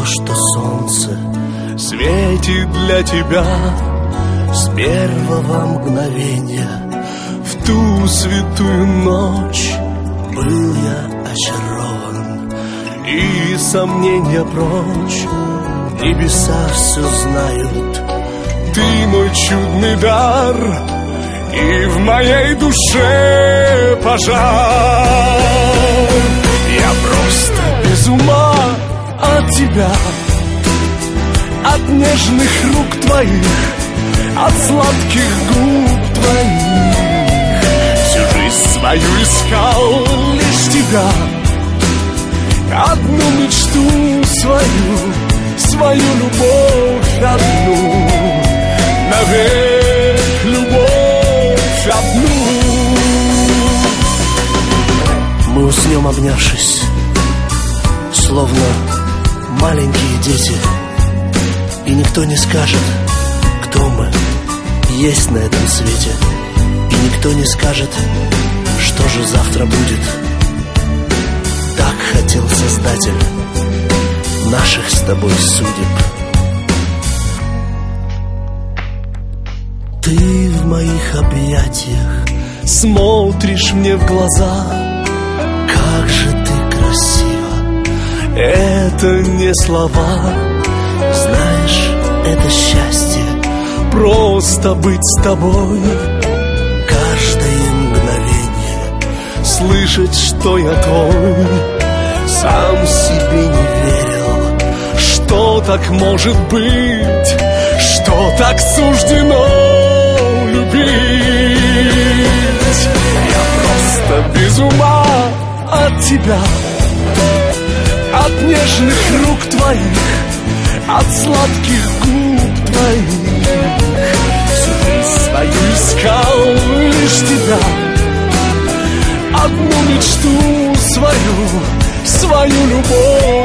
что солнце светит для тебя с первого мгновения. В ту святую ночь был я очарован, и сомнения прочь. Небеса все знают, ты мой чудный дар, и в моей душе пожар. Я просто без ума от тебя, от нежных рук твоих, от сладких губ твоих. Всю жизнь свою искал лишь тебя, одну мечту свою любовь одну, навек любовь одну. Мы уснем, обнявшись, словно маленькие дети, и никто не скажет, кто мы есть на этом свете, и никто не скажет, что же завтра будет. Так хотел Создатель наших с тобой судеб. Ты в моих объятиях смотришь мне в глаза. Как же ты красива, это не слова. Знаешь, это счастье, просто быть с тобой. Каждое мгновение слышать, что я твой. Сам себе не верил, что так может быть, что так суждено любить. Я просто без ума от тебя, от нежных рук твоих, от сладких губ твоих. Всю жизнь свою искал лишь тебя, одну мечту свою любовь.